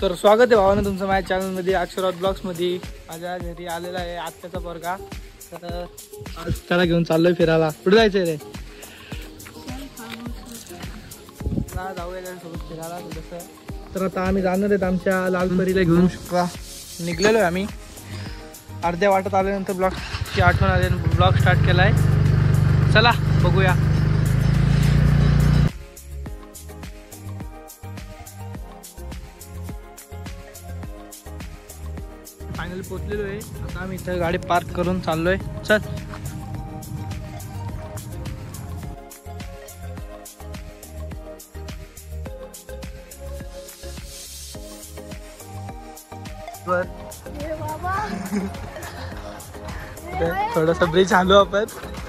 तर स्वागत आहे भावानं तुमचं माझ्या चॅनलमध्ये अक्षरात ब्लॉग्समध्ये. माझ्या घरी आलेला आहे आत्याचा पोरगा. तर आज त्याला घेऊन चाललोय फिरायला. कुठे जायचंय रे? जाऊया त्याच्यासोबत फिरायला थोडंसं. तर आता आम्ही जाणार आहेत आमच्या लालपरीला घेऊन. निघलेलो आहे आम्ही. अर्ध्या वाटत आल्यानंतर ब्लॉगची आठवण आली, ब्लॉग स्टार्ट केला आहे. चला बघूया. फायनली पोहोचलेलो आहे. आता आम्ही इथं गाडी पार्क करून चाललोय. चल थोडासा ब्रिज आलो आपण.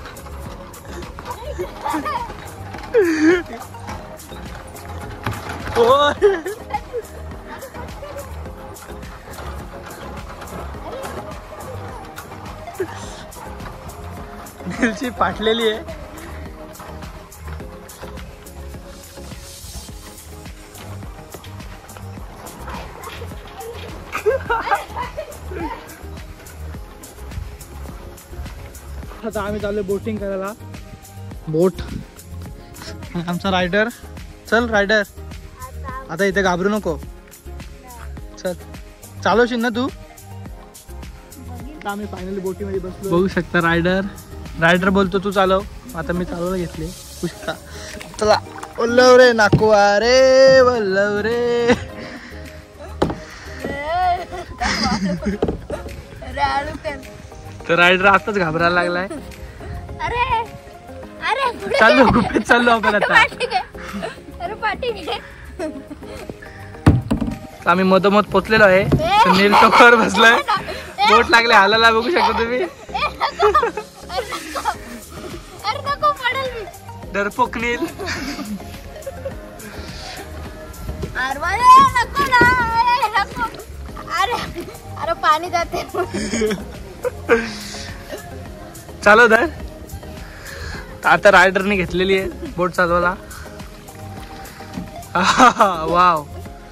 मिरची फाटलेली आहे. आता आम्ही चाललोय बोटिंग करायला. बोट आमचा रायडर. चल रायडर, आता इथे घाबरू नको. चल चालवशील ना तू? आम्ही फायनली बोटी मध्ये बसलो. बघू शकता रायडर बोलतो तू चालव. आता मी चालवायला घेतले. पुष्का चला. वल्लव रे नाकुआ रे, वल्लव रे. तर रायडर आताच घाबरायला लागलाय. चाललो गुपित चाललो आपण आता. आम्ही मधोमध पोचलेलो आहे. नील टोकावर बसलाय. बोट लागले हालायला. बघू शकता तुम्ही. डरपोक नील. अरे पाणी जाते. चालव दर. आता रायडरने घेतलेली आहे बोट चालवायला. वाव.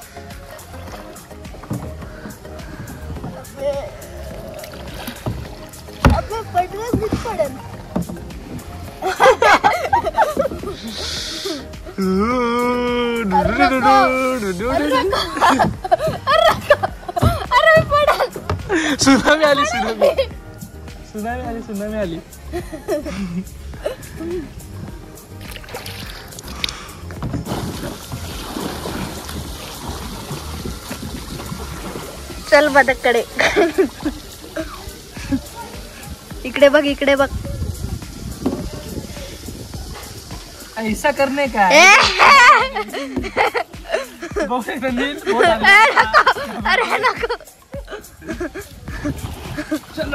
सुनामी आली. सुनामी आली. चल बदककडे. इकडे बघ, इकडे बघ. ऐसा करने का. अरे नको. चलो.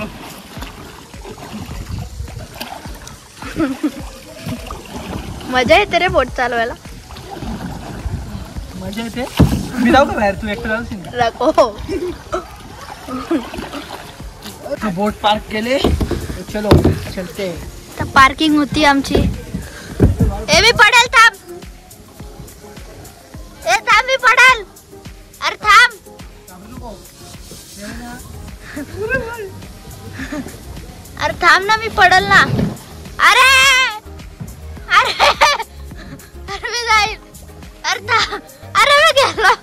मजा येते रे बोट चालवायला. मजा येते. मी जाऊ का बाहेर? तू एकटं जाऊशील ना? नको. बोट पार्क केले. चलो चलते. तर पार्किंग होती आमची. ए मी पडेल. थांब. ए थांब, मी पडेल. अरे थांब. अरे थांब ना, मी पडेल ना. अरे अरे अरे मी जाईल. अरे थांब. अरे मी गेलो.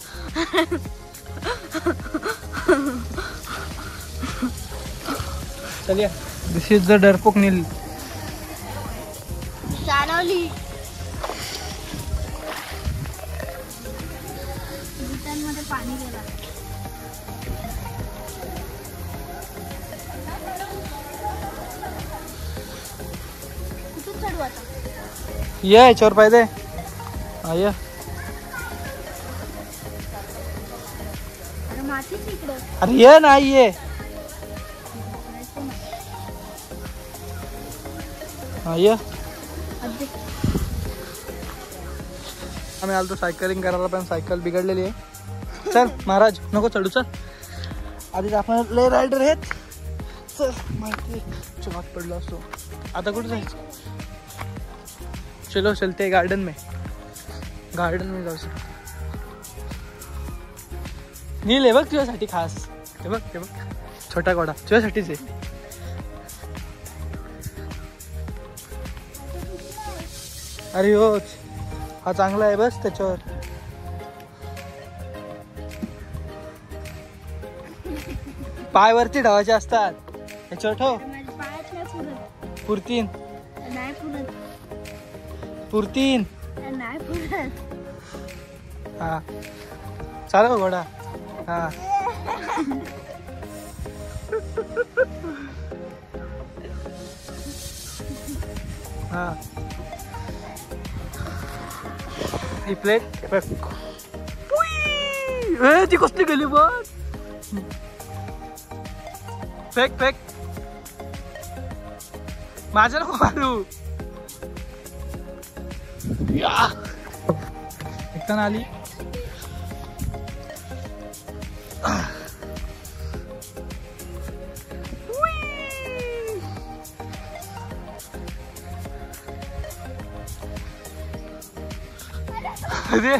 चलिए. दिस इज द डरपोक नील. चालवली. मध्ये पाणी गेला. कुठून चढू आता? ये याच्यावर पाहिजे. ये. अरे मातीच इकडे. अरे ये नाही ये. ये. आम्ही आलो सायकलिंग करायला, पण सायकल बिघडलेली आहे. चल महाराज नको चढू. चल आधीच आपण लय रायडर आहेत. चल माहिती चौक पडलो असतो. आता कुठे जायचं? चलो चलते गार्डन में जाऊ सकते. नील हे बघ तुझ्यासाठी खास. हे बघ हे बघ छोटा घोडा तुझ्यासाठीच आहे. अरे हो हा चांगला आहे बस त्याच्यावर. पायवरती ठेवायचे असतात त्याच्यावर ठेव. पुरतीन पुरतीन. हा चालव घोडा. हा हा ही प्लेट ती कसली गेली बघ. फेक फेक माझ्या नको मारू. एकटा आली. अरे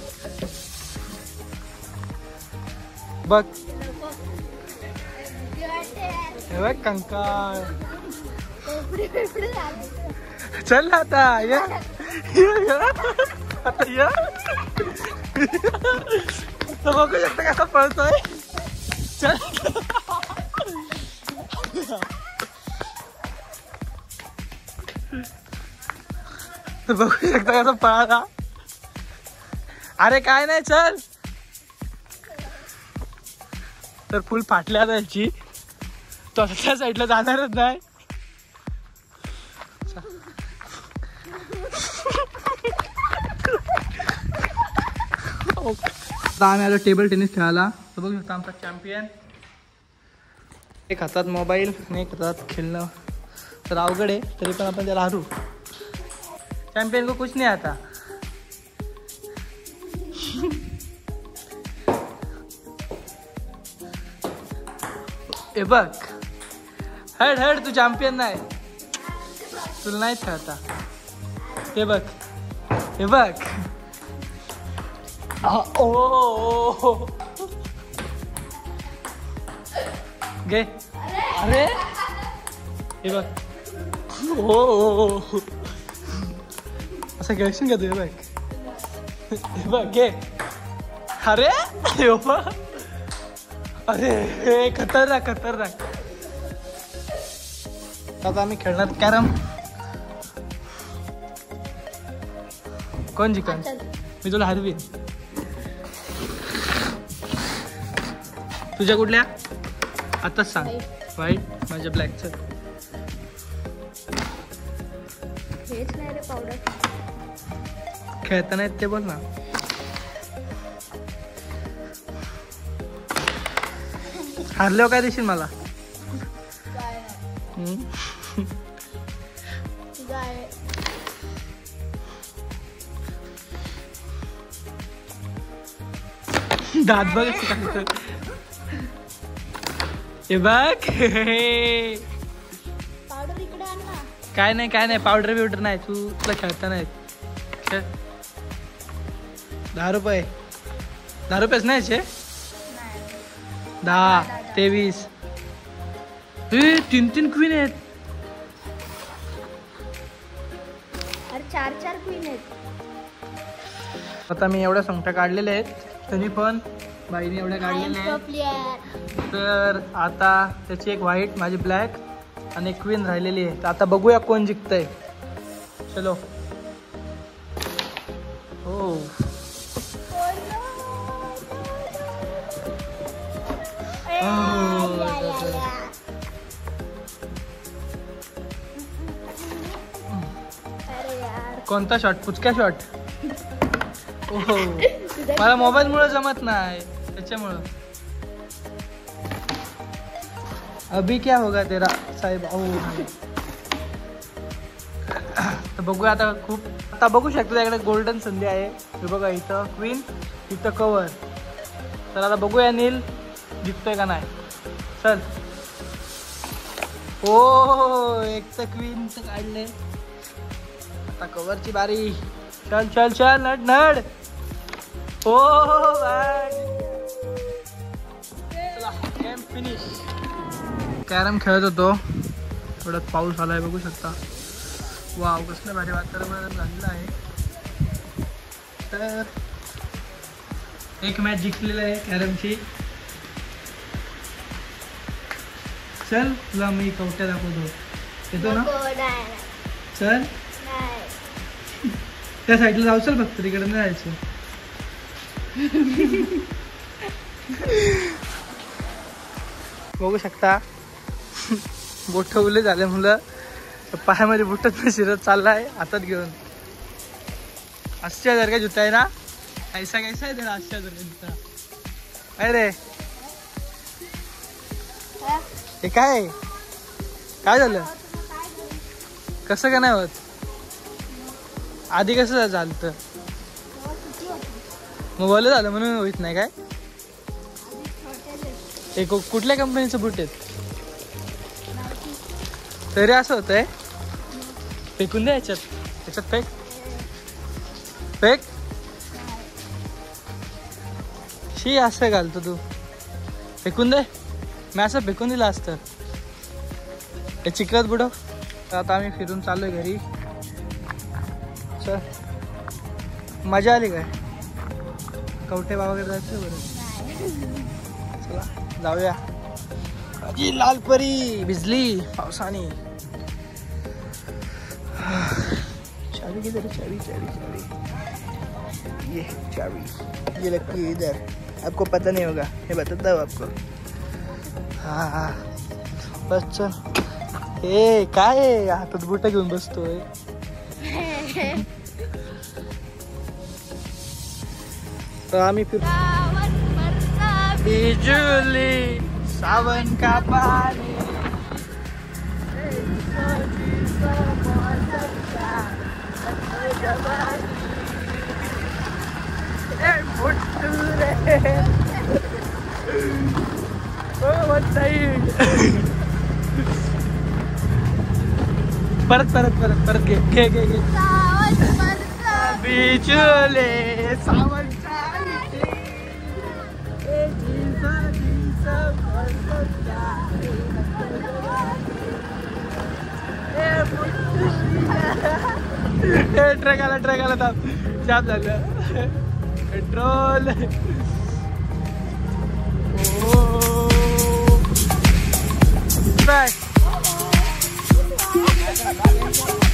बघ हे बघ कंकाळ. चल आता ये आता ये. तो बघू शकता कसा पळतोय. चल तो बघू शकता कसा पळाला. अरे काय नाही चल. तर फुल फाटल्या जायची तो त्या साईडला जाणारच नाही. आम्ही आलो टेबल टेनिस खेळायला. तर बघू शकता आमचा चॅम्पियन. एक हातात मोबाईल आणि एक हातात खेळणं. तर अवघड आहे तरी पण आपण त्याला हारू. चॅम्पियन को कुछ नाही आता. हे बघ हड हड तू चॅम्पियन नाही. तुला नाहीच खेळता. हे बघ हे बघ. ओ गे अरे हे बघ. ओ असं खेळशील का तू. हे बघ हे बघ घे. अरे हे बघ. अरे खतरनाक खतरनाक. आता आम्ही खेळणार कॅरम. कोण जिंकन मी तुला हरवीन. तुझ्या कुठल्या आताच सांग. व्हाईट माझ्या ब्लॅकचं. खेळता नाहीत ते बोल ना. हारल्यावर काय देशील मला. दात बघ हे बघ. काय नाही काय नाही पावडर बिवडर नाही. तू तुला खेळता नाही. 10 रुपये 10 रुपयेच नाही 10 23. 3 क्वीन आहेत. 4 क्वीन आहेत. आता मी एवढ्या संख्या काढलेल्या आहेत तरी पण बाईने एवढ्या काढलेल्या आहेत. तर आता त्याची एक व्हाईट माझी ब्लॅक आणि एक क्वीन राहिलेली आहे. आता बघूया कोण जिंकतंय. चलो. हो कोणता शॉट. पुचक्या शॉट. ओहो मला मोबाईल मुळे जमत नाही त्याच्यामुळं. अभी क्या होगा तेरा साहेब. तर बघूया आता. खूप आता बघू शकतो त्याकडे गोल्डन संधी आहे. हे बघा इथं क्वीन इथं कवर. तर आता बघूया नील जिंकतोय का नाही. चल. हो एक तर क्वीन तर काढले. आता कवरची बारी. चल चल चल नड नड. हो फिनिश. कॅरम खेळत होतो, थोड्यात पाऊस आलाय बघू शकता. वाव, कसलं भारी वातावरण झालेलं आहे. तर एक मॅच जिंकलेली आहे कॅरमची. चल तुला मी कवट्या दाखवतो, येतो ना? चल त्या साईडला जाऊ, चल फक्त तिकडे नाही जायचं. बघू शकता बोट उले झाले मुलं, पायामध्ये बुटच शिरत चाललाय हातात घेऊन. 80,000 का जूता है ना, ऐसा कैसा है तेरा 80,000 का जूता? अरे हे काय काय झालं? कसं का नाही होत? आधी कसं झालं? मोबाईल झालं म्हणून होत नाही काय? हे कुठल्या कंपनीचं बूट आहेत तरी असं होतंय? फेकून द्या याच्यात, याच्यात फेक फेक. शी असं घालतो तू, फेकून दे. मी असं फेकून दिलं असतं. हे चिखलात बुडव. आता आम्ही फिरून चाललोय घरी. चल, मजा आली काय? कवठे बाबाकडे जायचं बरं. चला जाऊया. माझी लाल परी भिजली पावसाने. चाबी किधर है? चाबी चाबी चाबी, ये चाबी ये लगती है इधर. आपको पता नहीं होगा, मैं बताता हूँ आपको. हाँ हाँ बस चल. ए काय हातात बुट घेऊन बसतोय? तो आम्ही फिर बिजुली सावन का पानी. परत परत परत परत घे घे घे घे. बिजुली सावन ट्रक आला थांब. जाम झालं पेट्रोल. बाय.